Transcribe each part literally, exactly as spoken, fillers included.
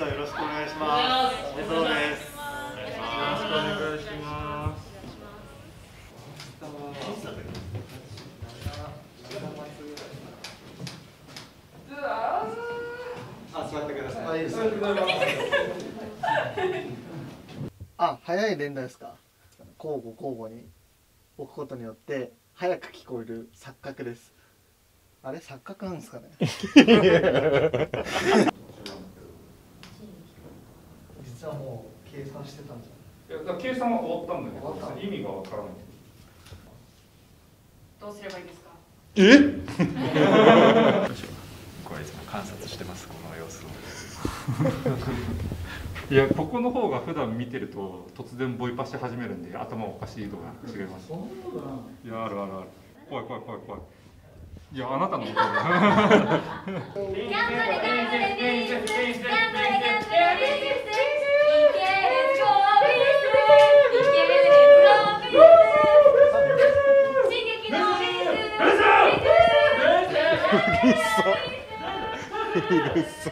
じゃあよろしくお願いします。おめでとうです。よろしくお願いします。あ、座ってください。あ、いいです。あ、早い連打ですか。交互交互に置くことによって早く聞こえる錯覚です。あれ錯覚なんですかね。実はもう計算してたんじゃない。いや、だ計算は終わったんだけど、意味がわからない。 どうすればいいですか。 え？これいつも観察してます、この様子を。 いや、ここの方が普段見てると突然ボイパし始めるんで頭おかしい度が違います。いや、あるあるある。怖い怖い怖い怖い。いや、あなたのことだ。頑張れ頑張れビース頑張れ頑張れビースいけるぞビースいけるぞ進撃のビースうるさ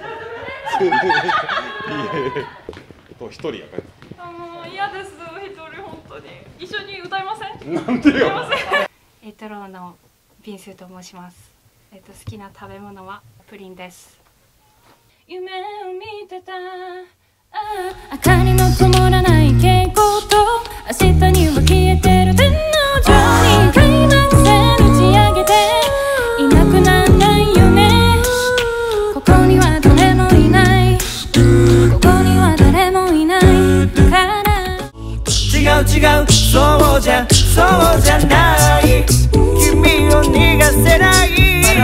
と一人やから。 あ、もう嫌です。一人本当に一緒に歌いません。 なんでよ。 エトローのビンスと申します。えっと好きな食べ物はプリンです。夢を見てた。明かりの灯らない蛍光灯、明日には消えてる天の上に開幕戦打ち上げていなくならないよね。ここには誰もいない。ここには誰もいないから。 違う違う、そうじゃそうじゃない、君を逃がせない。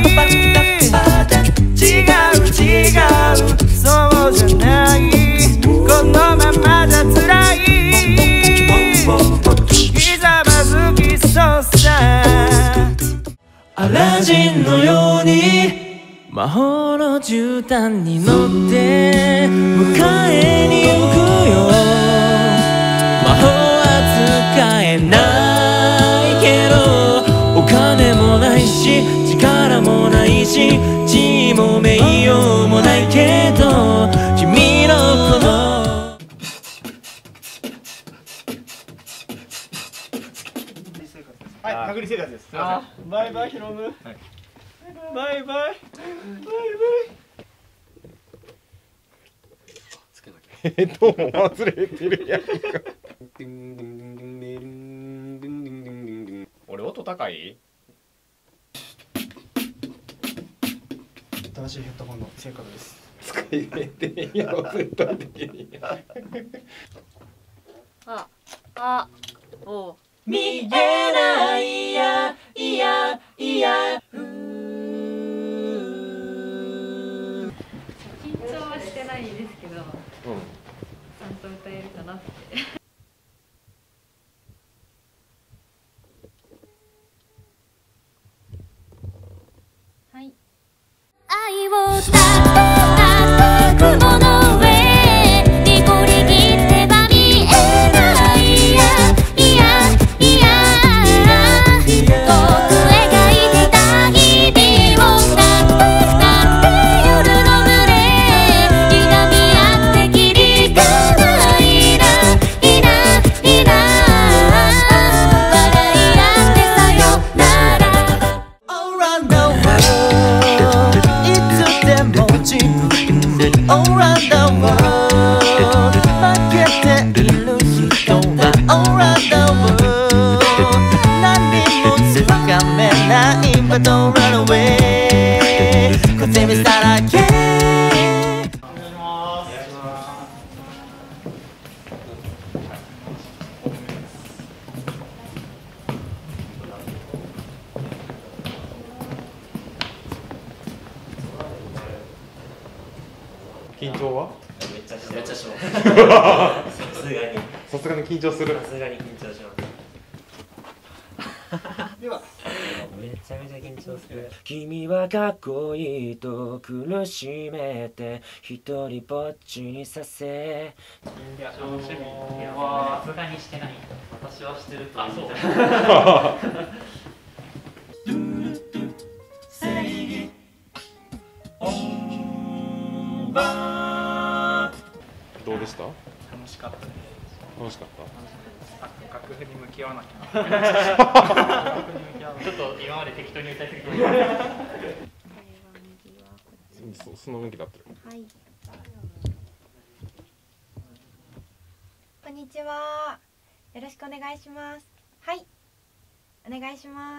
違う違う、そうじゃない、このままじゃ辛い。ひざまずきそうさ、アラジンのように魔法の絨毯に乗って迎えに行くよ。魔法は使えないけどお金もないし力もないし地位も名誉もないけど君のこのはい、隔離生活です。すみません。バイバイヒロム。はい、バイバイ。バイバイ。 えっと、忘れてるやんか。俺音高い？ 新しいヘッドホンの成果です。 使い入れてんやろ、絶対的に。 あ、あ、おう。 見えないやいやいや。 緊張はしてないですけど、うん、ちゃんと歌えるかなって。はい。愛をたっく雲の上にこりきっては見えないやいやいや、遠く描いてた日々をたったって夜の群れ痛み合って切り替えいないないな笑い合ってさよなら。 Around the world いつでも自分で Around the world 負けている人が Around the world 何もつかめない But don't run away こてみさらけ。 緊張は？ めっちゃめっちゃします。さすがに。 さすがに緊張する。 さすがに緊張します。 では、 めちゃめちゃ緊張する。君はかっこいいと苦しめて一人ぼっちにさせ。 いや、楽しみ。いや、さすがにしてない。私はしてると思う。 正義き合わなきゃなちょっと今まで適当に歌いすぎてそその向きになってる。 はい。こんにちは。よろしくお願いします。はい。お願いします。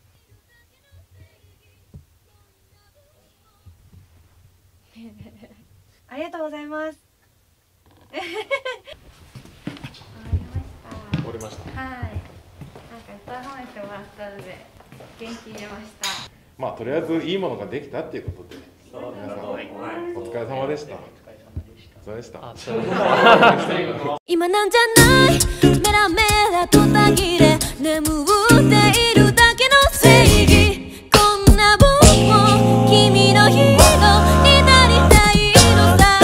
ありがとうございます。終わりました。 終わりました。 はい。なんかいっぱい褒めてもらったので元気入れました。 まあとりあえずいいものができたっていうことで、皆さんお疲れ様でした。お疲れ様でした。 今なんじゃないメラメラとたぎれ眠っているだけの正義こんな僕も君のヒーローになりたいのさ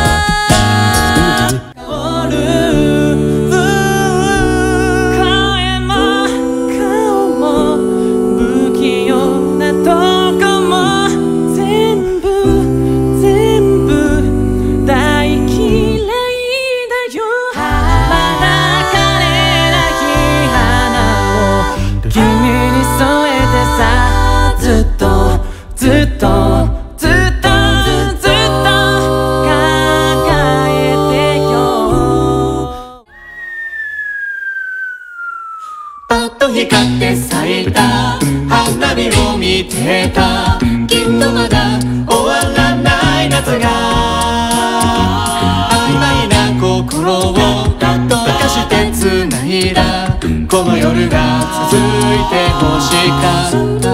声も顔も不器用なとこも全部全部大嫌いだよまだ枯れない花を君に添えてさずっとずっとずっとずっと輝いてよパッと光って咲いた花火を見てたきっとまだ終わらない夏が曖昧な心を溶かして繋いだこの夜が続いてほしかった